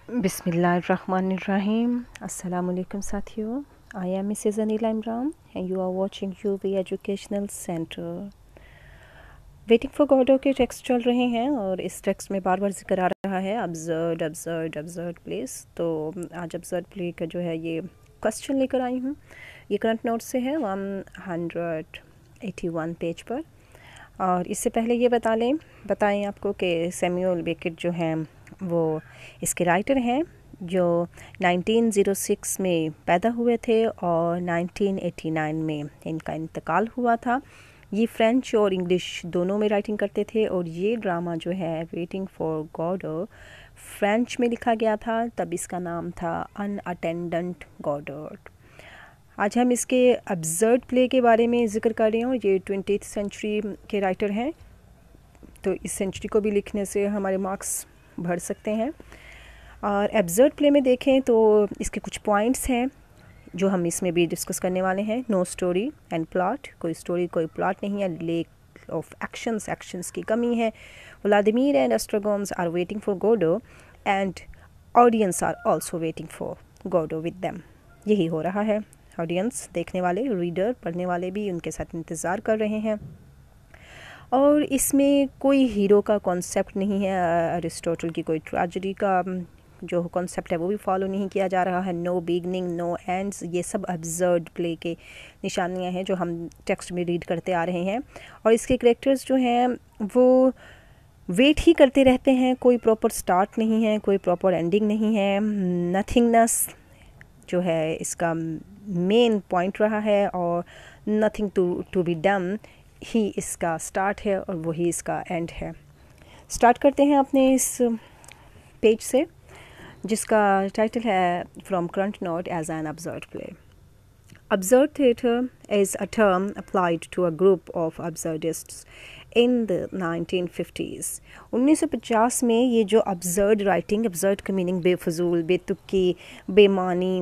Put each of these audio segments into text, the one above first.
बिस्मिल्लाहिर्रहमानिर्रहीम। अस्सलामुअलैकुम साथियों, I am Mrs Anila Imran and you are watching UV educational centre. Waiting for Godot के text चल रहे हैं और इस टेक्स्ट में बार बार जिक्र आ रहा है अब्जर्ड अब्जर्ड अब्जर्ड प्लेस। तो आज अब्जर्ड प्ले का जो है ये क्वेश्चन लेकर आई हूँ। ये करंट नोट से है 181 पेज पर। और इससे पहले ये बताएं आपको कि सैमुअल बेकेट जो हैं वो इसके राइटर हैं जो 1906 में पैदा हुए थे और 1989 में इनका इंतकाल हुआ था। ये फ्रेंच और इंग्लिश दोनों में राइटिंग करते थे और ये ड्रामा जो है वेटिंग फॉर गॉडो फ्रेंच में लिखा गया था, तब इसका नाम था अनअटेंडेंट गॉडोट। आज हम इसके अब्जर्ड प्ले के बारे में ज़िक्र कर रहे हैं। ये 20th सेंचुरी के राइटर हैं, तो इस सेंचुरी को भी लिखने से हमारे मार्क्स बढ़ सकते हैं। और अब्जर्ड प्ले में देखें तो इसके कुछ पॉइंट्स हैं जो हम इसमें भी डिस्कस करने वाले हैं। नो स्टोरी एंड प्लॉट, कोई स्टोरी कोई प्लॉट नहीं है। लेक ऑफ एक्शंस की कमी है। Vladimir and Estragons are waiting for Godot and audience are also waiting for Godot with them. यही हो रहा है। ऑडियंस, देखने वाले, रीडर, पढ़ने वाले भी उनके साथ इंतज़ार कर रहे हैं। और इसमें कोई हीरो का कॉन्सेप्ट नहीं है। अरिस्टोटल की कोई ट्रेजेडी का जो कॉन्सेप्ट है वो भी फॉलो नहीं किया जा रहा है। नो बिगनिंग नो एंड्स, ये सब अब्जर्ड प्ले के निशानियां हैं जो हम टेक्स्ट में रीड करते आ रहे हैं। और इसके कैरेक्टर्स जो हैं वो वेट ही करते रहते हैं। कोई प्रॉपर स्टार्ट नहीं है, कोई प्रॉपर एंडिंग नहीं है। नथिंगनेस जो है इसका मेन पॉइंट रहा है और नथिंग टू बी डन ही इसका स्टार्ट है और वही इसका एंड है। स्टार्ट करते हैं अपने इस पेज से जिसका टाइटल है from current note as an absurd play. Absurd theatre is a term applied to a group of absurdists in the 1950s. 1950 में ये जो absurd writing, absurd का मीनिंग बेफजूल, बेतुकी, बेमानी,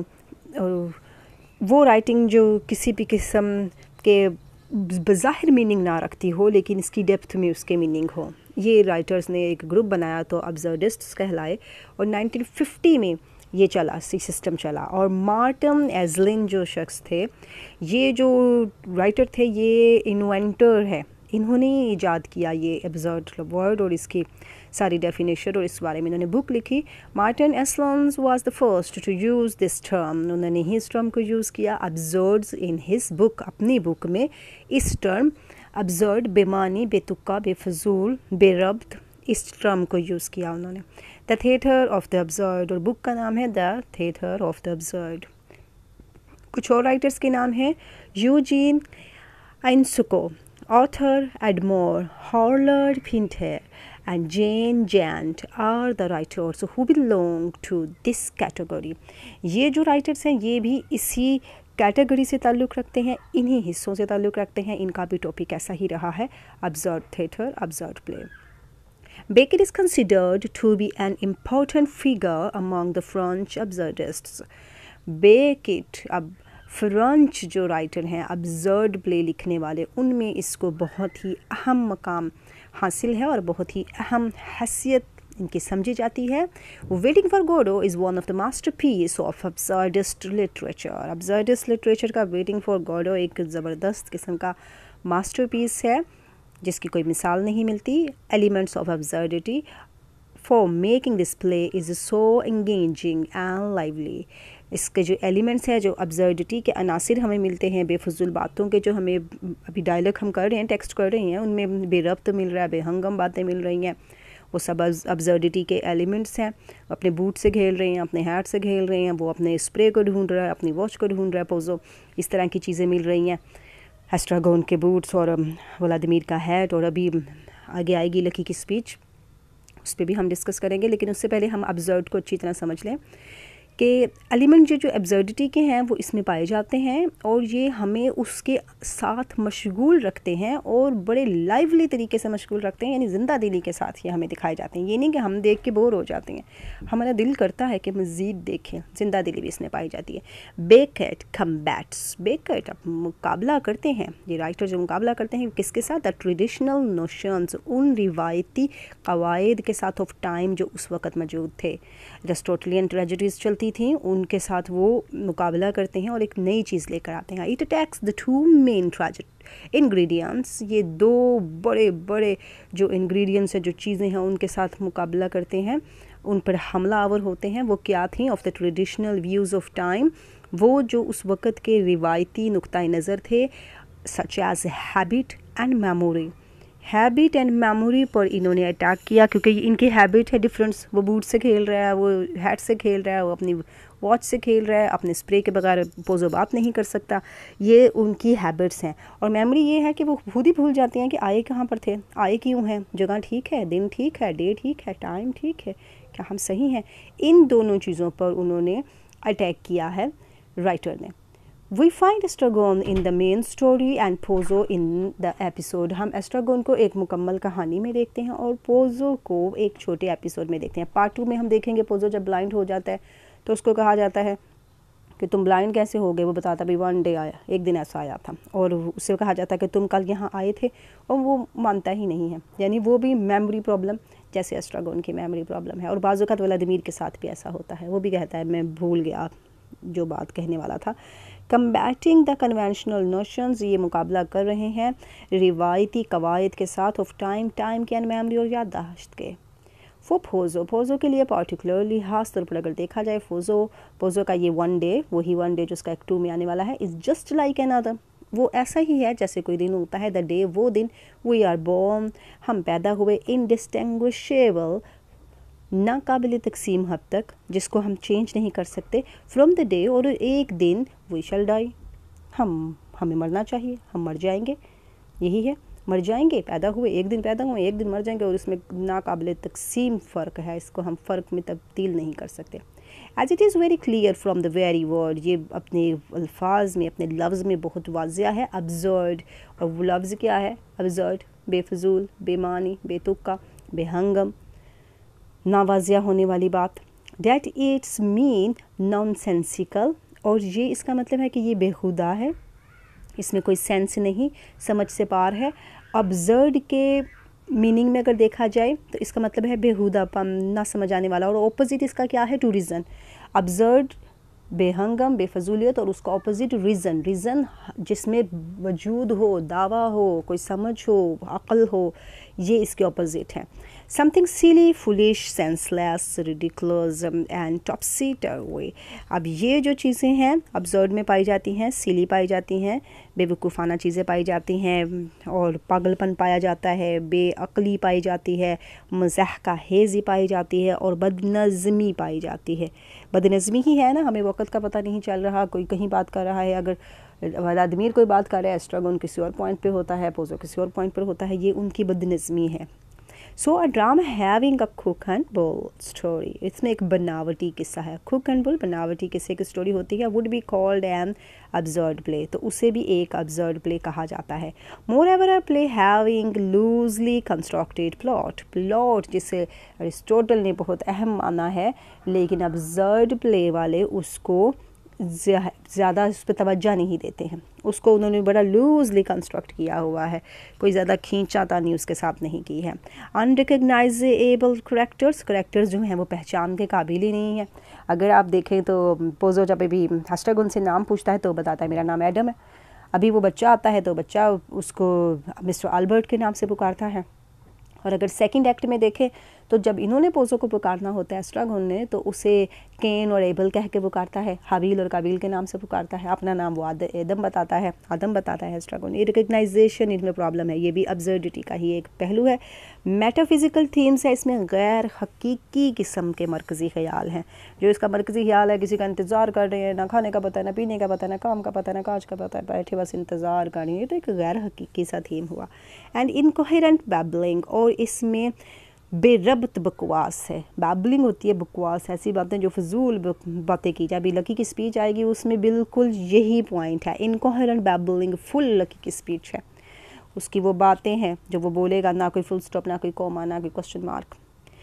वो राइटिंग जो किसी भी किस्म के बज़ाहिर मीनिंग ना रखती हो लेकिन इसकी डेप्थ में उसके मीनिंग हो, ये राइटर्स ने एक ग्रुप बनाया तो अब्सर्डिस्ट्स कहलाए। और 1950 में ये चला, सिस्टम चला। और मार्टिन एजलिन जो शख्स थे, ये जो राइटर थे, ये इन्वेंटर है। इन्होंने ईजाद किया ये एब्सर्ड वर्ड और इसकी सारी डेफिनेशन और इस बारे में इन्होंने बुक लिखी। Martin Esslin was the first to use this term. उन्होंने ही इस टर्म को यूज़ किया अब्सर्ड्स इन हिज बुक, अपनी बुक में इस टर्म अब्सर्ड, बेमानी, बेतुका, बेफजूल, बेरब्त, इस टर्म को यूज़ किया उन्होंने। The theatre of the absurd, और बुक का नाम है the theatre of the absurd. कुछ और राइटर्स के नाम हैं Eugene Ionesco, Arthur Adamov, Harold Pinter and Jane Jant are the writers who belong to this category. ये जो राइटर्स हैं ये भी इसी कैटेगरी से ताल्लुक़ रखते हैं, इन्हीं हिस्सों से ताल्लुक़ रखते हैं। इनका भी टॉपिक ऐसा ही रहा है, absurd theatre, absurd play. Beckett is considered to be an important figure among the French absurdists. Beckett अब फ्रेंच जो राइटर हैं अब्सर्ड प्ले लिखने वाले, उनमें इसको बहुत ही अहम मकाम हासिल है और बहुत ही अहम हैसियत इनकी समझी जाती है। Waiting for Godot is one of the masterpiece of absurdist literature. Absurdist literature का वेटिंग फॉर गॉडो एक ज़बरदस्त किस्म का मास्टरपीस है जिसकी कोई मिसाल नहीं मिलती। Elements of absurdity for making this play is so engaging and lively. इसके जो एलिमेंट्स हैं, जो अब्सर्डिटी के अनासिर हमें मिलते हैं, बेफजूल बातों के जो हमें अभी डायलॉग हम कर रहे हैं, टेक्स्ट कर रहे हैं, उनमें बेरब्त मिल रहा है, बेहंगम बातें मिल रही हैं, वो सब अब्सर्डिटी के एलिमेंट्स हैं। अपने बूट से घेर रहे हैं, अपने हैट से घेर रहे हैं, वो अपने स्प्रे को ढूंढ रहा है, अपनी वॉच को ढूंढ रहा है, पोजो, इस तरह की चीज़ें मिल रही हैं। एस्ट्रागोन के बूट्स और व्लादिमीर का हैट, और अभी आगे आएगी लकी की स्पीच, उस पर भी हम डिस्कस करेंगे। लेकिन उससे पहले हम अब्सर्ड को अच्छी तरह समझ लें कि एलिमेंट जो एब्सर्डिटी के हैं वो इसमें पाए जाते हैं और ये हमें उसके साथ मशगूल रखते हैं और बड़े लाइवली तरीके से मशगूल रखते हैं, यानी ज़िंदा दिली के साथ ये हमें दिखाए जाते हैं। ये नहीं कि हम देख के बोर हो जाते हैं, हमारा दिल करता है कि मज़ीद देखें, ज़िंदा दिली भी इसमें पाई जाती है। बेकेट कम्बैट्स, बेकेट अब मुकाबला करते हैं, ये राइटर जो मुकाबला करते हैं किसके साथ? द ट्रेडिशनल नोशंस, उन रिवायती कवायद के साथ ऑफ टाइम जो उस वक़्त मौजूद थे। एरिस्टोटेलियन ट्रेजेडीज़ चलती थी, उनके साथ वो मुकाबला करते हैं और एक नई चीज़ लेकर आते हैं। It attacks the two main tragedy ingredients, ये दो बड़े बड़े जो इंग्रेडिएंट्स हैं, जो चीज़ें हैं, उनके साथ मुकाबला करते हैं, उन पर हमला आवर होते हैं। वो क्या थी? Of the traditional views of time, वो जो उस वक़्त के रिवायती नुक्ता नज़र थे, such as habit and memory. Habit and memory पर इन्होंने अटैक किया, क्योंकि इनकी हैबिट है डिफरेंस, वो बूट से खेल रहा है, वो हैट से खेल रहा है, वो अपनी वॉच से खेल रहा है, अपने स्प्रे के बगैर पोजो बात नहीं कर सकता, ये उनकी हैबिट्स हैं। और मेमोरी ये है कि वो खुद ही भूल जाती हैं कि आए कहाँ पर थे, आए क्यों हैं, जगह ठीक है, दिन ठीक है, डे ठीक है, टाइम ठीक है, क्या हम सही हैं। इन दोनों चीज़ों पर उन्होंने अटैक किया है राइटर ने। We find Estragon in the main story and Pozzo in the episode। हम एस्ट्रागोन को एक मुकम्मल कहानी में देखते हैं और पोजो को एक छोटे एपिसोड में देखते हैं। पार्ट 2 में हम देखेंगे पोजो जब ब्लाइंड हो जाता है तो उसको कहा जाता है कि तुम ब्लाइंड कैसे हो गए। वो बताता भाई वन डे आया, एक दिन ऐसा आया था, और उससे कहा जाता है कि तुम कल यहाँ आए थे, और वो मानता ही नहीं है। यानी वो भी मेमोरी प्रॉब्लम जैसे एस्ट्रागोन की मेमोरी प्रॉब्लम है। और बाज़ औक़ात व्लादिमीर के साथ भी ऐसा होता है, वो भी कहता है मैं भूल गया जो बात कहने वाला था। कम्बैटिंग द कन्वेंशनल नोशंस, ये मुकाबला कर रहे हैं रिवायती कवायद के साथ ऑफ टाइम, टाइम की मेमोरी और याददाश्त के। फॉर पोजो, पोजो के लिए पार्टिकुलरली खास तौर पर अगर देखा जाए, पोजो का ये वन डे, वही वन डे जो उसका एक्ट 2 में आने वाला है, इज़ जस्ट लाइक अनदर, वो ऐसा ही है जैसे कोई दिन होता है। द डे, वो दिन, वी आर बोर्न, हम पैदा हुए, इनडिस्टिंग्विशेबल, नाकाबिल तकसीम हद तक, जिसको हम चेंज नहीं कर सकते, फ्रॉम द डे, और एक दिन, वी शैल डाई, हमें मरना चाहिए, हम मर जाएंगे, यही है, मर जाएंगे, पैदा हुए, एक दिन पैदा हुए, एक दिन मर जाएंगे, और इसमें नाकाबिल तकसीम फ़र्क है, इसको हम फ़र्क में तब्दील नहीं कर सकते। As it is very clear from the very word, ये अपने अल्फाज में, अपने लफ्ज़ में बहुत वाज़िया है। अब्सर्ड, और वो लफ्ज़ क्या है? अब्सर्ड, बेफजूल, बेमानी, बेतुक्का, बेहंगम, नावाजिया होने वाली बात। डैट इट्स मीन नॉनसेंसिकल, और ये इसका मतलब है कि ये बेहुदा है, इसमें कोई सेंस नहीं, समझ से पार है। अब्सर्ड के मीनिंग में अगर देखा जाए तो इसका मतलब है बेहुदापन, ना समझ आने वाला, और ऑपोजिट इसका क्या है? To reason. अब्सर्ड बेहंगम, बेफजूलियत, और उसका ऑपोजिट रीज़न, रीज़न जिसमें वजूद हो, दावा हो, कोई समझ हो, अक़ल हो, ये इसके ऑपोजिट है। Something silly, foolish, senseless, ridiculous and topsy-turvy. अब ये जो चीज़ें हैं अब्सर्ड में पाई जाती हैं, सिली पाई जाती हैं, बेवकूफ़ाना चीज़ें पाई जाती हैं, और पागलपन पाया जाता है, बेअक्ली पाई जाती है, मज़ाह का हेज़ी पाई जाती है, और बदनज़मी पाई जाती है। बदनज़मी ही है ना, हमें वक़्त का पता नहीं चल रहा, कोई कहीं बात कर रहा है, अगर व्लादिमीर कोई बात कर रहा है, एस्ट्रागोन किसी और पॉइंट पे होता है, पोजो किसी और पॉइंट पर होता है, ये उनकी बदनज़मी है। So a drama having a cock and bull story, इसमें एक बनावटी किस्सा है। कुक एंड बुल, बनावटी किस्से की स्टोरी होती है। Would be called an absurd play, तो उसे भी एक अब्सर्ड प्ले कहा जाता है। Moreover a play having loosely constructed plot, plot जिसे अरिस्टोटल ने बहुत अहम माना है, लेकिन अब्सर्ड प्ले वाले उसको ज़्यादा उस पर तवज्जो नहीं देते हैं, उसको उन्होंने बड़ा लूजली कंस्ट्रक्ट किया हुआ है, कोई ज़्यादा खींचातानी उसके साथ नहीं की है। अनरिकग्नाइजेबल करैक्टर्स जो हैं वो पहचान के काबिल ही नहीं है। अगर आप देखें तो पोजो जब भी एस्ट्रागोन से नाम पूछता है तो बताता है मेरा नाम एडम है। अभी वो बच्चा आता है तो बच्चा उसको मिस्टर अल्बर्ट के नाम से पुकारता है। और अगर सेकंड एक्ट में देखें तो जब इन्होंने पोजो को पुकारना होता है एस्ट्रागोन ने, तो उसे केन और एबल कह के पुकारता है, हाबील और काबिल के नाम से पुकारता है, अपना नाम वो आदम बताता है एस्ट्रागोन। ये रिकग्नाइजेशन इनमें प्रॉब्लम है, ये भी अब्सर्डिटी का ही एक पहलू है। मेटाफिज़िकल थीम्स है इसमें, गैर हकीकी किस्म के मरकज़ी ख्याल हैं। जो इसका मरकज़ी ख्याल है, किसी का इंतज़ार कर रहे हैं, ना खाने का पता है, ना पीने का पता है, ना काम का पता है, ना काज का पता है, बैठे बस इंतज़ार कर रही है, तो एक गैर हकीकी सा थीम हुआ। एंड इनकोहेरेंट बैबलिंग, और इसमें बेरब्त बकवास है। बैबलिंग होती है बकवास, ऐसी बातें जो फजूल बातें की जाए। अभी लकी की स्पीच आएगी, उसमें बिल्कुल यही पॉइंट है, इनकोहेरेंट बैबलिंग फुल लकी की स्पीच है। उसकी वो बातें हैं जो वो बोलेगा, ना कोई फुल स्टॉप, ना कोई कॉमा, ना कोई क्वेश्चन मार्क,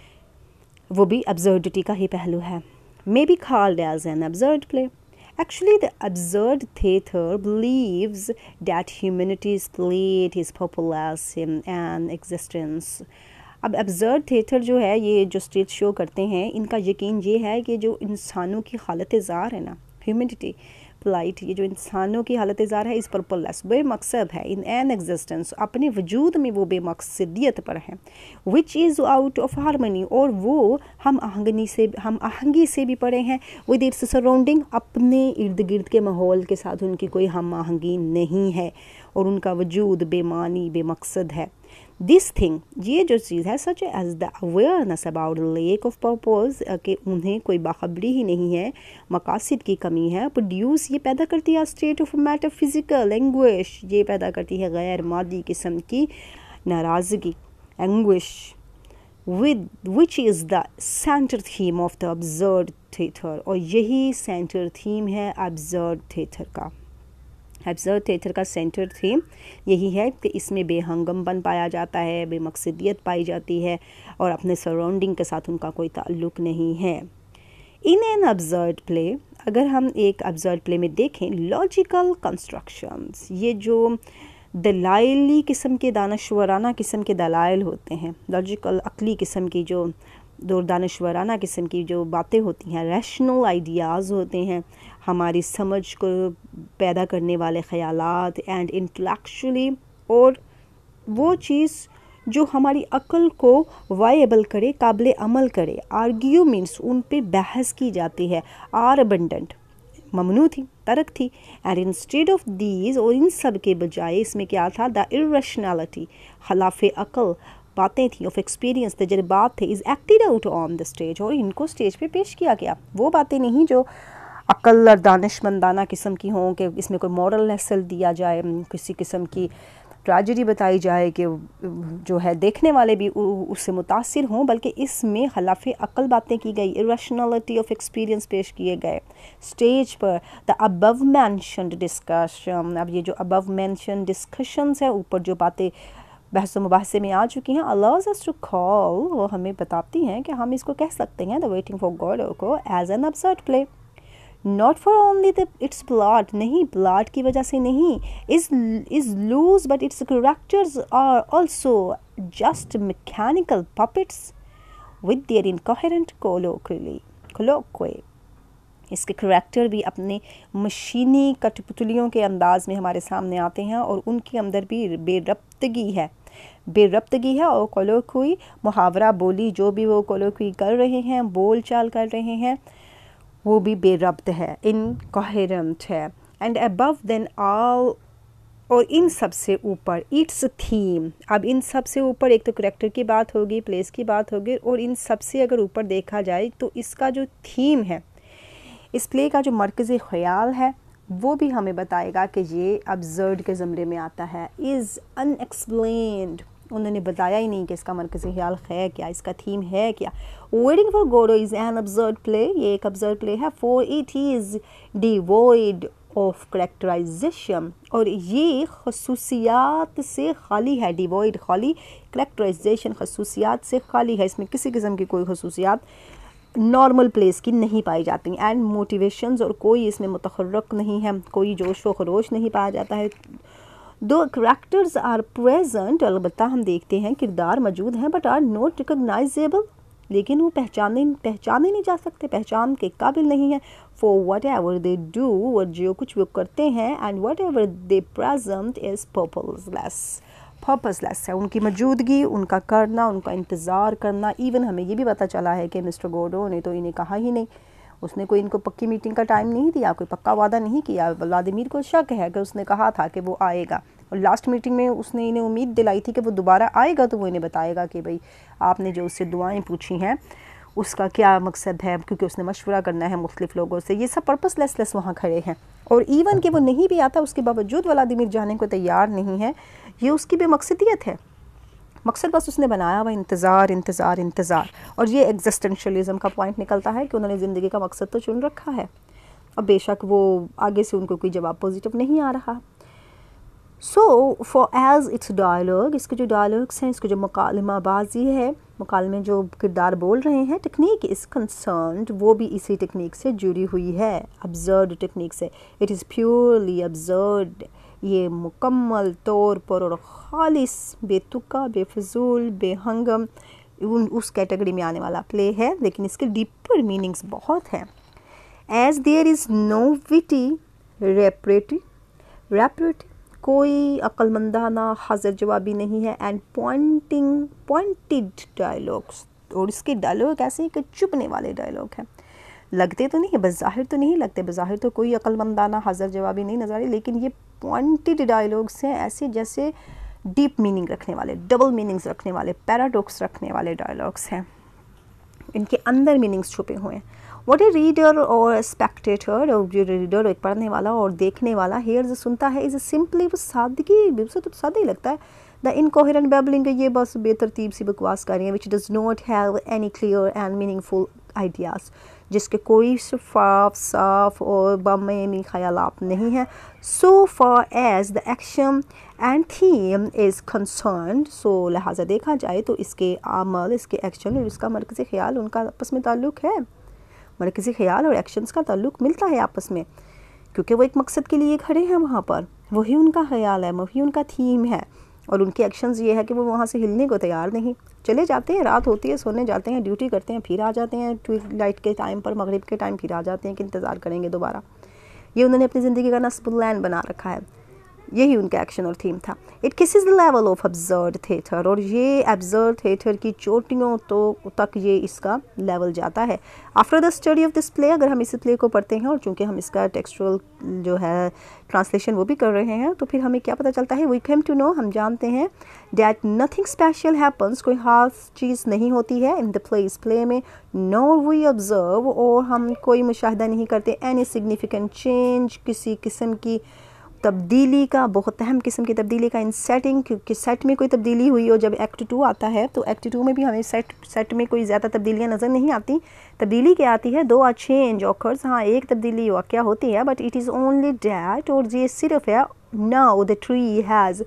वो भी absurdity का ही पहलू है। May be called as an absurd play. Actually, the absurd theatre believes that humanity's plate is populous in an existence. अब absurd theatre जो है, ये जो स्टेज शो करते हैं, इनका यकीन ये है कि जो इंसानों की हालत ज़ार है ना, ह्यूमैनिटी प्लाइट, ये जो इंसानों की हालत ज़ार है, इस पर्पललेस, बेमकसद है, इन एन एग्जिस्टेंस, अपने वजूद में वो बेमकसदियत पर है, which is out of harmony, और वो हम आहंगी से भी पड़े हैं, विद इट्स सराउंडिंग, अपने इर्द गिर्द के माहौल के साथ उनकी कोई हम आहंगी नहीं है, और उनका वजूद बेमानी बेमकसद है। दिस थिंग, ये जो चीज़ है, such as the awareness about lack of purpose, कि उन्हें कोई बाखबरी ही नहीं है, मकासद की कमी है, प्रोड्यूस, ये पैदा करती है स्टेट ऑफ मेटाफिजिकल एंग्विश, ये पैदा करती है गैर मादी किस्म की नाराज़गी, anguish, with which is the centre theme of the absurd theatre, और यही सेंटर थीम है अब्सर्ड थिएटर का। एब्सर्ड थिएटर का सेंटर थीम यही है कि इसमें बेहंगमपन पाया जाता है, बेमकसदियत पाई जाती है, और अपने सराउंडिंग के साथ उनका कोई ताल्लुक़ नहीं है। इन एन अब्सर्ड प्ले, अगर हम एक अब्सर्ड प्ले में देखें, लॉजिकल कंस्ट्रक्शंस, ये जो दलाइली किस्म के, दानश्वराना किस्म के दलाइल होते हैं, लॉजिकल अक्ली किस्म की जो दानश्वराना किस्म की जो बातें होती हैं, रैशनल आइडियाज़ होते हैं, हमारी समझ को पैदा करने वाले ख़यालात, एंड इंटेलेक्चुअली, और वो चीज़ जो हमारी अक्ल को वायबल करे, काबिल अमल करे, आर्ग्यूमेंट्स उन पे बहस की जाती है, आर अबंडेंट, ममनू थी, तरक थी, एंड इंस्टेड ऑफ दीज, और इन सब के बजाय इसमें क्या था, द इर्रेशनैलिटी, खिलाफ़े अक्ल बातें थी, ऑफ एक्सपीरियंस, तजर्बात थे, is acted out on the stage, और इनको स्टेज पे पेश किया गया। वो बातें नहीं जो अक्ल और दानिशमंदाना किस्म की हों, कि इसमें कोई मॉरल लेसन दिया जाए, किसी किस्म की ट्रेजेडी बताई जाए कि जो है देखने वाले भी उससे मुतासिर हों, बल्कि इसमें खिलाफ़े अक्ल बातें की गई, इरेशनलिटी ऑफ एक्सपीरियंस पेश किए गए स्टेज पर। द अबव मेंशन्ड डिस्कशन, अब ये जो अबव मेंशन्ड डिस्कशंस है, ऊपर जो बातें बहस मुबाहसे में आ चुकी हैं, अलाउज़ अस टू कॉल, वो हमें बताती हैं कि हम इसको कह सकते हैं, द वेटिंग फॉर गॉडो को, as an absurd play. Not for only the its plot, नहीं प्लॉट की वजह से नहीं, is loose, but its characters are also just mechanical puppets with their incoherent colloquy. इसके करैक्टर भी अपने मशीनी कठपुतलियों के अंदाज में हमारे सामने आते हैं, और उनके अंदर भी बेरब्तगी है, और कोलोक्वी, मुहावरा बोली, जो भी वो कोलोक्वी कर रहे हैं, बोल चाल कर रहे हैं, वो भी बेरब्त है, इनकोहेरेंट है। एंड अबव देन ऑल, और इन सब से ऊपर, इट्स थीम, अब इन सब से ऊपर एक तो करैक्टर की बात होगी, प्लेस की बात होगी, और इन सब से अगर ऊपर देखा जाए तो इसका जो थीम है, इस प्ले का जो मरकज़ी ख़याल है, वो भी हमें बताएगा कि ये अब्सर्ड के ज़मरे में आता है, इज़ अनएक्सप्लेन्ड, उन्होंने बताया ही नहीं कि इसका मरकज़ी ख़याल है क्या, इसका थीम है क्या। Waiting for Godot is an absurd play, ये एक अब्सर्ड प्ले है, for it is devoid of characterisation, और ये खसूसियात से खाली है, डिवॉइड खाली, करेक्टराइजेशन खसूसियात से खाली है, इसमें किसी किस्म की कोई खसूसियात नॉर्मल प्लेस की नहीं पाई जाती, एंड मोटिवेशंस, और कोई इसमें मुतहर्रक नहीं है, कोई जोश व खरोश नहीं पाया जाता है। दो करैक्टर्स आर प्रेजेंट, अलबत्ता हम देखते हैं किरदार मौजूद हैं, बट आर नॉट रिकॉग्नाइजेबल, लेकिन वो पहचाने नहीं जा सकते, पहचान के काबिल नहीं है। For whatever they do, और जो कुछ वो करते हैं, and whatever they present is purposeless है, उनकी मौजूदगी, उनका करना, उनका इंतज़ार करना। इवन हमें ये भी पता चला है कि मिस्टर गोडो ने तो इन्हें कहा ही नहीं, उसने कोई इनको पक्की मीटिंग का टाइम नहीं दिया, कोई पक्का वादा नहीं किया। व्लादिमीर को शक है कि उसने कहा था कि वो आएगा, और लास्ट मीटिंग में उसने इन्हें उम्मीद दिलाई थी कि वो दोबारा आएगा, तो वो इन्हें बताएगा कि भाई आपने जो उससे दुआएं पूछी हैं उसका क्या मकसद है, क्योंकि उसने मशवरा करना है मुख्तलिफ लोगों से। ये सब पर्पसलेस वहाँ खड़े हैं, और इवन कि वो नहीं भी आता, उसके बावजूद व्लादिमीर जाने को तैयार नहीं है, ये उसकी बेमकसदियत है। मकसद बस उसने बनाया हुआ इंतज़ार इंतज़ार इंतज़ार। और ये एग्जिस्टेंशलिज्म का पॉइंट निकलता है कि उन्होंने ज़िंदगी का मकसद तो चुन रखा है, अब बेशक वो आगे से उनको कोई जवाब पॉजिटिव नहीं आ रहा। So far as its dialogue, इसके जो डायलॉग्स हैं, इसके जो मुकालमाबाजी है, मुकालमे जो किरदार बोल रहे हैं, टेक्निक इज़ कंसर्न्ड, वो भी इसी टेक्निक से जुड़ी हुई है, अब्सर्ड टेक्निक से। इट इज़ प्योरली अब्सर्ड, ये मुकम्मल तौर पर और खालिस बेतुका बेफजूल बेहंगम उस कैटेगरी में आने वाला प्ले है, लेकिन इसके डीपर मीनिंग्स बहुत हैं। As there is no witty repartee, कोई अक्लमंदाना हाजिर जवाबी नहीं है, एंड पॉइंटेड डायलॉग्स, और इसके डायलॉग ऐसे ही कि चुभने वाले डायलॉग हैं। लगते तो नहीं है, बज़ाहिर तो नहीं लगते, बज़ाहिर तो कोई अक्लमंदाना हाजिर जवाबी नहीं नजर आ रही, लेकिन ये पॉइंटेड डायलॉग्स हैं, ऐसे जैसे डीप मीनिंग रखने वाले, डबल मीनिंग्स रखने वाले, पैराडॉक्स रखने वाले डायलॉग्स हैं, इनके अंदर मीनिंग्स छुपे हुए हैं। व्हाट ए रीडर और स्पेक्टेटर, और जो रीडर एक पढ़ने वाला और देखने वाला हेयर जो सुनता है, इज़ सिंपली वो सादगी, उसे तो सादा ही लगता है। द इनकोहेरेंट बैबलिंग, ये बस बेतरतीब सी बकवास कर रही है, which does not have any clear and meaningful ideas, जिसके कोई शफाफ साफ और बामेनी ख्यालात नहीं है। So far as the action and theme is concerned, so लिहाजा देखा जाए तो इसके अमल, इसके एक्शन और इसका मरकज़ी ख्याल, उनका आपस में ताल्लुक़ है, मरकज़ी ख्याल और एक्शंस का ताल्लुक़ मिलता है आपस में, क्योंकि वो एक मकसद के लिए खड़े हैं वहाँ पर, वही उनका ख्याल है, वही उनका थीम है, और उनके एक्शंस ये है कि वो वहाँ से हिलने को तैयार नहीं, चले जाते हैं, रात होती है, सोने जाते हैं, ड्यूटी करते हैं, फिर आ जाते हैं, ट्विलाइट के टाइम पर, मगरिब के टाइम फिर आ जाते हैं कि इंतज़ार करेंगे दोबारा। ये उन्होंने अपनी ज़िंदगी का नस्ब प्लान बना रखा है, यही उनका एक्शन और थीम था। It kisses the level of absurd theatre, और ये अब्सर्ड थिएटर की चोटियों तो तक ये इसका लेवल जाता है। After the study of this play, अगर हम इस प्ले को पढ़ते हैं और चूँकि हम इसका टेक्सचुअल जो है ट्रांसलेशन वो भी कर रहे हैं, तो फिर हमें क्या पता चलता है, वी केम टू नो, हम जानते हैं, डैट नथिंग स्पेशल हैपन्स, कोई खास चीज़ नहीं होती है इन द प्ले, इस प्ले में, नॉर वी ऑब्जर्व, और हम कोई मुशाहिदा नहीं करते, एनी सिग्निफिकेंट चेंज, किसी किस्म की तब्दीली का, बहुत अहम किस्म की तब्दीली का इन सेटिंग, क्योंकि सेट में कोई तब्दीली हुई हो, जब एक्ट 2 आता है तो एक्ट 2 में भी हमें सेट में कोई ज़्यादा तब्दीलियाँ नज़र नहीं आती। तब्दीली क्या आती है, दो चेंज ऑकर्स, हाँ एक तब्दीली क्या होती है, but it is only that, और ये सिर्फ है, now the tree has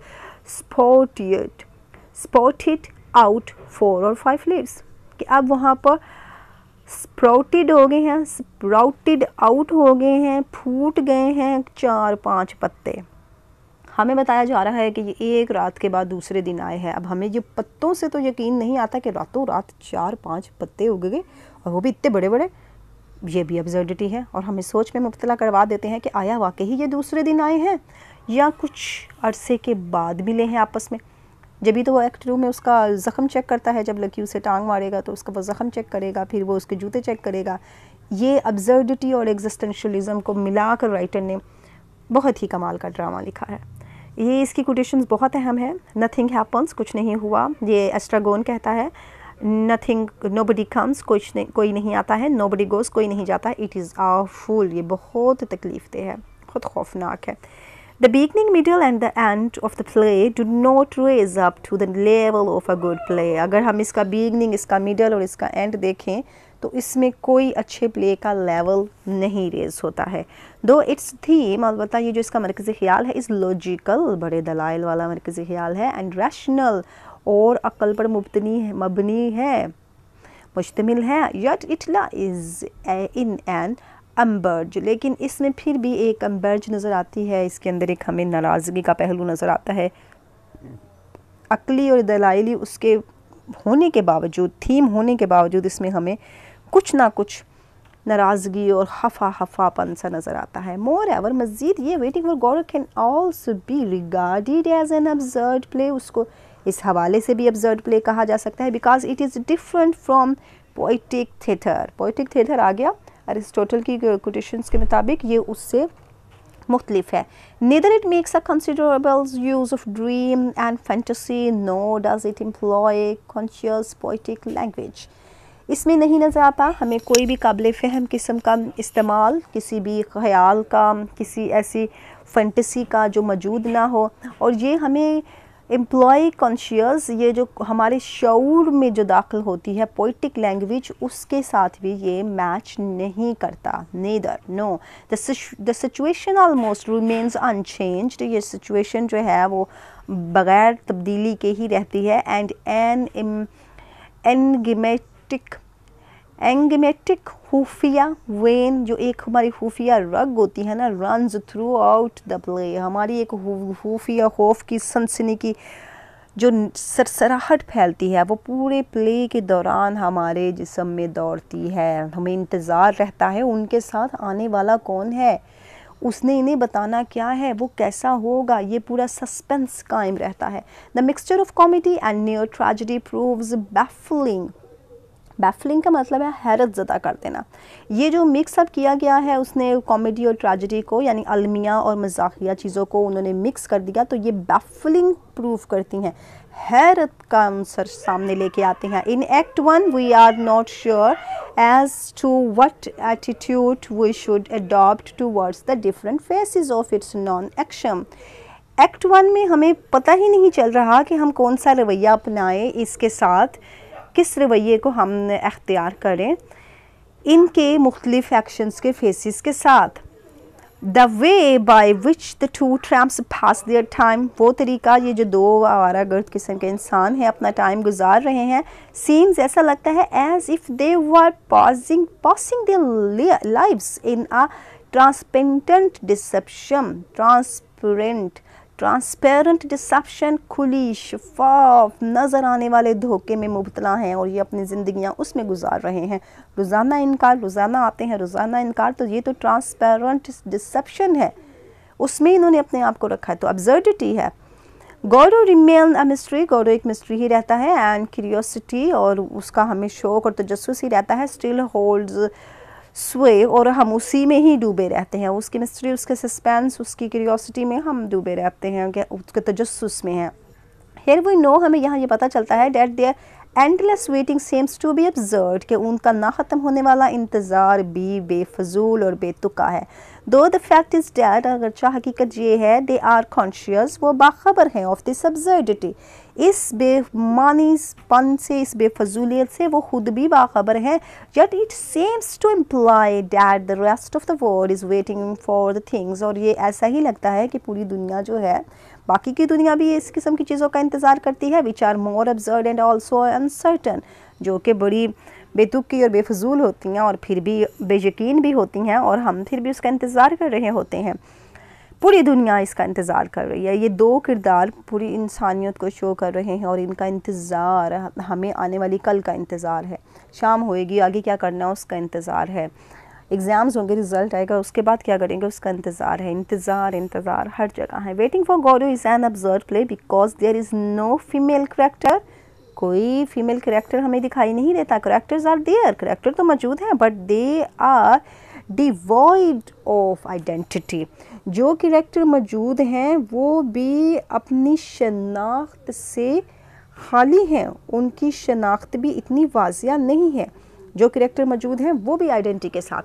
spotted out 4 or 5 leaves, कि अब वहाँ पर स्प्राउटेड हो गए हैं, स्प्राउटेड आउट हो गए हैं, फूट गए हैं 4-5 पत्ते। हमें बताया जा रहा है कि ये एक रात के बाद दूसरे दिन आए हैं। अब हमें ये पत्तों से तो यकीन नहीं आता कि रातों रात 4-5 पत्ते उग गए, और वो भी इतने बड़े बड़े। ये भी अब्सर्डिटी है, और हमें सोच में मुब्तला करवा देते हैं कि आया वाकई ये दूसरे दिन आए हैं या कुछ अरसे के बाद मिले हैं आपस में। जब भी तो वो एक्ट 2 में उसका ज़ख़म चेक करता है, जब लकी उसे टांग मारेगा तो उसका वो ज़ख़म चेक करेगा, फिर वो उसके जूते चेक करेगा। ये अब्सर्डिटी और एग्जिस्टेंशलिज्म को मिलाकर राइटर ने बहुत ही कमाल का ड्रामा लिखा है। ये इसकी कोटेशंस बहुत अहम है। नथिंग हैपन्स, कुछ नहीं हुआ, ये एस्ट्रागोन कहता है। नथिंग, नोबडी कम्स, कोई नहीं आता है। नोबडी गोस, कोई नहीं जाता है। इट इज़ आवफुल, ये बहुत तकलीफ दे है, बहुत खौफनाक है। The beginning, middle and the end of the play do not raise up to the level of a good play. अगर हम इसका beginning, इसका middle और इसका end देखें तो इसमें कोई अच्छे प्ले का लेवल नहीं रेज होता है। दो इट्स थीम, अलबत्ता ये जो इसका मरकज़ी ख्याल है, इस लॉजिकल, बड़े दलाइल वाला मरकज़ी ख्याल है, एंड रैशनल, और अक्ल पर मबनी है, मुश्तमिल है। Yet it lies in an umbrage, लेकिन इसमें फिर भी एक अम्बर्ज नज़र आती है, इसके अंदर एक हमें नाराज़गी का पहलू नज़र आता है। अक्ली और दलाइली उसके होने के बावजूद, थीम होने के बावजूद, इसमें हमें कुछ ना कुछ नाराज़गी और हफ़ापन सा नज़र आता है। मोर एवर, मज़ीद ये waiting for God can also be regarded as an absurd play, उसको इस हवाले से भी अब्सर्ड प्ले कहा जा सकता है, because it is different from poetic theatre. Poetic theatre आ गया अरिस्टोटल की कोटेशंस के मुताबिक, ये उससे मुख्तलिफ है। Neither it makes a considerable use of dream and fantasy, nor does it employ conscious poetic language. इसमें नहीं नज़र आता हमें कोई भी काबिल फ़हम किस्म का इस्तेमाल, किसी भी ख्याल का, किसी ऐसी फैंटेसी का जो मौजूद ना हो, और ये हमें एम्प्लॉय कॉन्शियस, ये जो हमारे शऊर में जो दाखिल होती है पोइटिक लैंग्वेज, उसके साथ भी ये मैच नहीं करता। Neither, no, the situation almost remains unchanged, ये सिचुएशन जो है वो बग़ैर तब्दीली के ही रहती है। एंड एन एंगमेटिक खुफिया वेन, जो एक हमारी खुफिया रग होती है ना, runs throughout the play, हमारी एक खुफिया खौफ की सनसनी की जो सरसराहट फैलती है वो पूरे प्ले के दौरान हमारे जिस्म में दौड़ती है। हमें इंतज़ार रहता है उनके साथ आने वाला कौन है, उसने इन्हें बताना क्या है, वो कैसा होगा, ये पूरा सस्पेंस कायम रहता है। The mixture of comedy and near tragedy proves baffling, baffling का मतलब है हैरत ज़दा कर देना। ये जो मिक्सअप किया गया है उसने कॉमेडी और ट्रेजेडी को, यानी अलमिया और मजाकिया चीज़ों को उन्होंने मिक्स कर दिया, तो ये बैफलिंग प्रूव करती हैं, हैरत का आंसर सामने लेके आते हैं। In act 1 we are not sure as to what attitude we should adopt towards the different faces of its non action. Act 1 में हमें पता ही नहीं चल रहा कि हम कौन सा रवैया अपनाएं, इसके साथ किस रवैये को हम अख्तियार करें इनके मुख्तलिफ एक्शंस के फेसेस के साथ। The way by which the two tramps pass their time, वो तरीका, ये जो दो आवारागर्द किस्म के इंसान हैं अपना टाइम गुजार रहे हैं, सीन्स ऐसा लगता है as if they were passing their lives in a transparent deception, transparent deception, खुली शफाफ नज़र आने वाले धोखे में मुब्तला हैं और ये अपनी ज़िंदगियां उसमें गुजार रहे हैं। रोज़ाना इनकार, रोज़ाना आते हैं, रोज़ाना इनकार, तो ये तो ट्रांसपेरेंट डिसेप्शन है, उसमें इन्होंने अपने आप को रखा है, तो अब्सर्डिटी है। गौरव रिमेन अ मिस्ट्री, गौरव एक मिस्ट्री ही रहता है, एंड क्यूरियोसिटी, और उसका हमें शौक और तजस्सुस ही रहता है, स्टिल होल्ड्स स्वे, और हम उसी में ही डूबे रहते हैं, उसकी मिस्ट्री, उसके सस्पेंस, उसकी क्यूरियोसिटी में हम डूबे रहते हैं, कि उसके तजस्सुस में हैं। हियर वी नो, हमें यहाँ ये पता चलता है that their endless waiting seems to be absurd, कि उनका ना ख़त्म होने वाला इंतज़ार भी बेफजूल और बेतुका है। Though the fact is that, अगरचा हकीकत ये है, दे आर कॉन्शियस, वो बाखबर हैं ऑफ दिस अब्सर्डिटी, इस बेमानीपन से, इस बेफजूलियत से वो खुद भी बाखबर हैं। Yet it seems to imply that the rest of the world is waiting for the things, और ये ऐसा ही लगता है कि पूरी दुनिया जो है, बाकी की दुनिया भी इस किस्म की चीज़ों का इंतज़ार करती है, which are more absurd and also uncertain, जो कि बड़ी बेतुकी और बेफजूल होती हैं और फिर भी बेयकीन भी होती हैं, और हम फिर भी उसका इंतज़ार कर रहे होते हैं। पूरी दुनिया इसका इंतज़ार कर रही है। ये दो किरदार पूरी इंसानियत को शो कर रहे हैं और इनका इंतज़ार हमें आने वाली कल का इंतज़ार है, शाम होएगी, आगे क्या करना है उसका इंतज़ार है, एग्ज़ाम्स होंगे, रिज़ल्ट आएगा, उसके बाद क्या करेंगे उसका इंतज़ार है। इंतज़ार हर जगह है। Waiting for Godot is an absurd play because there is no female character, कोई फीमेल करैक्टर हमें दिखाई नहीं देता। करैक्टर्स आर देयर, करैक्टर तो मौजूद हैं, but they are devoid of identity, जो करैक्टर मौजूद हैं वो भी अपनी शनाख्त से खाली हैं, उनकी शनाख्त भी इतनी वाजिया नहीं है। जो करैक्टर मौजूद हैं वो भी आइडेंटिटी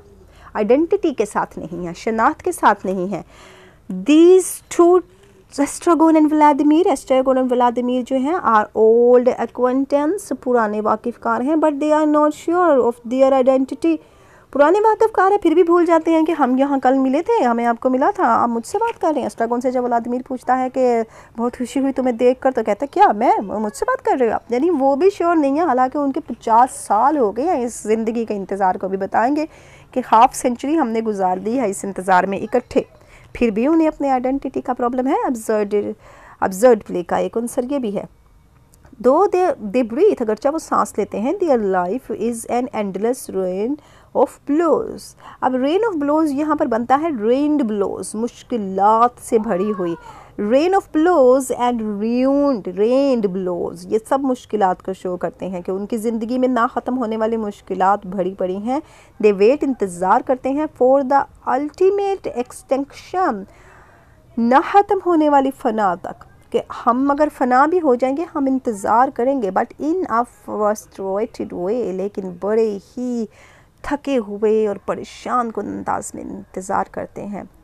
के साथ नहीं है, शनाख्त के साथ नहीं है। These two Estragon and Vladimir जो हैं आर ओल्ड एक्वेंटेंस, पुराने वाकिफ़कार हैं, but they are not sure of their identity, पुराने वाकिफ़कार है फिर भी भूल जाते हैं कि हम यहाँ कल मिले थे, हमें आपको मिला था, आप मुझसे बात कर रहे हैं। एस्ट्रागोन से जब व्लादिमीर पूछता है कि बहुत खुशी हुई तुम्हें देख कर, तो कहता है क्या मैं मुझसे बात कर रहे हो आप, यानी वो भी श्योर नहीं है, हालांकि उनके 50 साल हो गए हैं इस ज़िंदगी के इंतज़ार को। भी बताएंगे कि हाफ सेंचुरी हमने गुजार दी है इस इंतज़ार में इकट्ठे, फिर भी उन्हें अपने आइडेंटिटी का प्रॉब्लम है। अब्सर्ड प्ले का एक अंसर ये भी है। दो दे ब्रीथ, अगरचा वो सांस लेते हैं, their life is an endless rain of blows. अब रेन ऑफ ब्लोज यहाँ पर बनता है रेन्ड ब्लोज, मुश्किलात से भरी हुई, rain of blows and rained blows, ये सब मुश्किलात को शो करते हैं कि उनकी ज़िंदगी में ना ख़त्म होने वाली मुश्किलात भरी पड़ी हैं। दे वेट, इंतज़ार करते हैं, फॉर द अल्टीमेट एक्सटेंक्शन, ना ख़त्म होने वाली फ़ना तक, कि हम अगर फ़ना भी हो जाएंगे हम इंतज़ार करेंगे, बट इन अ फ्रस्ट्रेटेड वे, लेकिन बड़े ही थके हुए और परेशान कुन अंदाज में इंतज़ार करते हैं।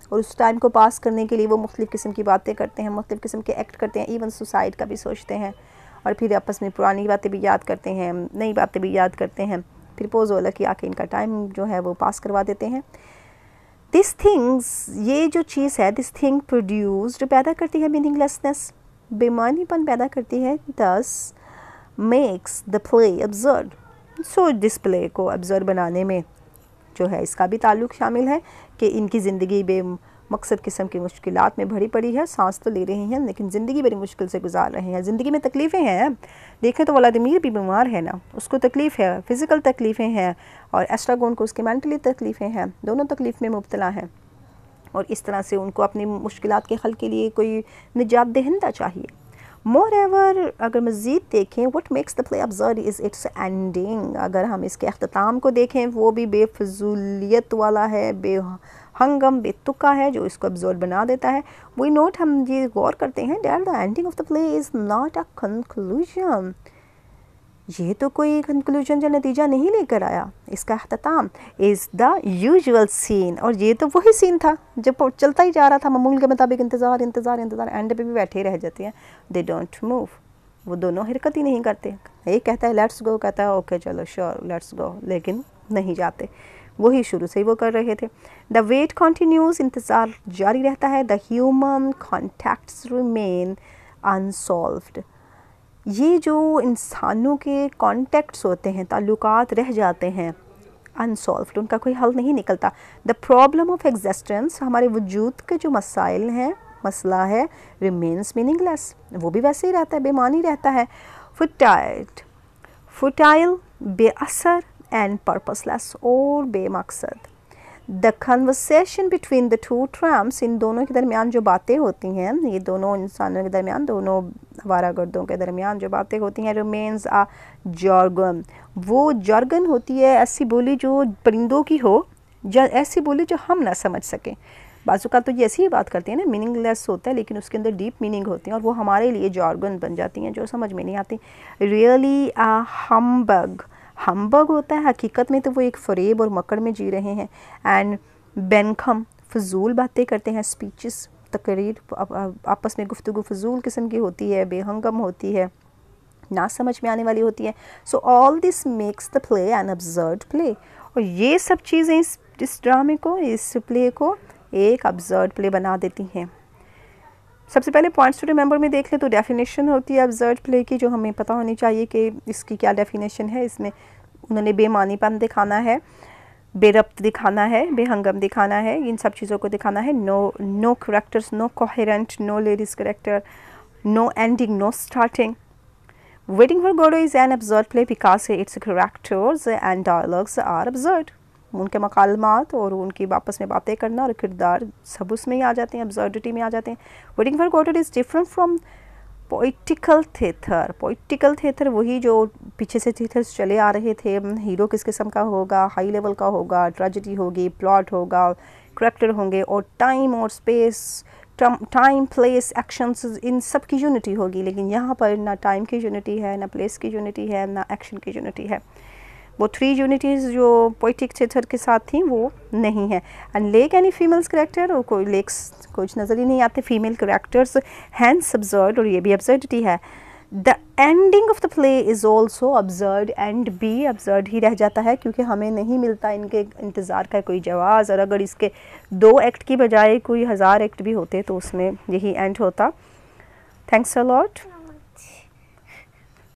और उस टाइम को पास करने के लिए वो मुख्तलिफ़ किस्म की बातें करते हैं, मुख्तलिफ़ किस्म के एक्ट करते हैं, इवन सुसाइड का भी सोचते हैं, और फिर आपस में पुरानी बातें भी याद करते हैं, नई बातें भी याद करते हैं, फिर पोज़ोला की आके इनका टाइम जो है वो पास करवा देते हैं। दिस थिंग्स, ये जो चीज़ है, दिस थिंग प्रोड्यूस्ड, पैदा करती है मीनिंगलेसनेस, बेमानीपन पैदा करती है, thus makes the play absurd. So this play को अब्सर्ड बनाने में जो है इसका भी ताल्लुक़ शामिल है कि इनकी ज़िंदगी बेमकसद किस्म की मुश्किलात में भरी पड़ी है, सांस तो ले रहे हैं लेकिन ज़िंदगी बड़ी मुश्किल से गुजार रहे हैं, ज़िंदगी में तकलीफ़ें हैं। देखें तो व्लादिमीर भी बीमार है ना, उसको तकलीफ़ है, फ़िज़िकल तकलीफ़ें हैं, और एस्ट्रागोन को उसके मेंटली तकलीफ़ें हैं, दोनों तकलीफ़ में मुब्तला हैं, और इस तरह से उनको अपनी मुश्किलात के हल के लिए कोई निजात दहिंदा चाहिए। मोर एवर अगर मज़ीद देखें, what makes the play absurd is its ending. अगर हम इसके अख्ताम को देखें, वो भी बेफजूलियत वाला है, बेहंगम बेतुका है, जो इसको अब्सर्ड बना देता है। वी नोट, हम ये गौर करते हैं, that the ending of the play is not a conclusion. ये तो कोई कंक्लूजन या नतीजा नहीं लेकर आया, इसका अख्ताम इज़ द यूजुअल सीन, और ये तो वही सीन था जब चलता ही जा रहा था मामूल के मुताबिक, इंतज़ार इंतज़ार इंतज़ार, एंड पे भी बैठे रह जाते हैं। दे डोंट मूव, वो दोनों हरकत ही नहीं करते। एक कहता है लेट्स गो, कहता है ओके चलो श्योर लेट्स गो, लेकिन नहीं जाते, वही शुरू से ही वो कर रहे थे। द वेट कॉन्टीन्यूज, इंतज़ार जारी रहता है। The human contacts remain unsolved, ये जो इंसानों के कॉन्टैक्ट्स होते हैं, ताल्लुकात रह जाते हैं अनसॉल्व्ड, उनका कोई हल नहीं निकलता। द प्रॉब्लम ऑफ एग्जिस्टेंस, हमारे वजूद के जो मसाइल हैं, मसला है, रिमेन्स मीनिंगलेस, वो भी वैसे ही रहता है, बेमानी रहता है। फुटाइल, बेअसर एंड पर्पसलेस, और बेमकसद। The conversation between the two tramps, इन दोनों के दरमियान जो बातें होती हैं, ये दोनों इंसानों के दरमियान, दोनों आवारागर्दों के दरमियान जो बातें होती हैं, रिमेन्स अ जॉर्गन, वो जॉर्गन होती है ऐसी बोली जो परिंदों की हो, ऐसी बोली जो हम ना समझ सकें। बाज़ औक़ात तो ये ऐसी ही बात करते हैं ना, मीनिंगलेस होता है लेकिन उसके अंदर डीप मीनिंग होती हैं, और वो हमारे लिए जॉर्गन बन जाती हैं जो समझ में नहीं आती। रियली अ हम्बग, हम्बग होता है हकीकत में तो वो एक फ़रेब और मकड़ में जी रहे हैं। एंड बेनखम, फजूल बातें करते हैं, स्पीचेस, तकरीर आपस में गुफ्तगू फजूल किस्म की होती है, बेहंगम होती है, ना समझ में आने वाली होती है। So all this makes the play an absurd play, और ये सब चीज़ें इस ड्रामे को, इस प्ले को एक अब्सर्ड प्ले बना देती हैं। सबसे पहले पॉइंट्स टू रिमेंबर में देख ले तो डेफिनेशन होती है अब्सर्ड प्ले की, जो हमें पता होनी चाहिए कि इसकी क्या डेफिनेशन है। इसमें उन्होंने बेमानीपन दिखाना है, बेरब्त दिखाना है, बेहंगम दिखाना है, इन सब चीज़ों को दिखाना है। No characters, no coherent, no ladies character, no ending, no starting. Waiting for Godot is an absurd play because its characters and dialogues are absurd. उनके मकालमात और उनकी आपस में बातें करना और किरदार सब उसमें ही आ जाते हैं, अब्सर्डिटी में आ जाते हैं। Waiting for Godot is different from poetical theatre. Poetical theatre वही जो पीछे से थिएटर्स चले आ रहे थे, हीरो किस किस्म का होगा, हाई लेवल का होगा, ट्रेजेडी होगी, प्लॉट होगा, करैक्टर होंगे, और टाइम और स्पेस, टाइम प्लेस एक्शंस, इन सब की यूनिटी होगी। लेकिन यहाँ पर ना टाइम की यूनिटी है, ना प्लेस की यूनिटी है, ना एक्शन की यूनिटी है। वो थ्री यूनिटीज़ जो पोइटिक थिएटर के साथ थी वो नहीं है। And lack any females character, और कोई लेक्स कुछ नज़र ही नहीं आते फीमेल करेक्टर्स, हैंस अब्सर्ड, और ये भी अब्सर्डिटी है। The ending of the play is also absurd, end भी अब्सर्ड ही रह जाता है क्योंकि हमें नहीं मिलता इनके इंतज़ार का कोई जवाब। और अगर इसके 2 एक्ट की बजाय कोई 1000 एक्ट भी होते तो उसमें यही एंड होता। Thanks a lot.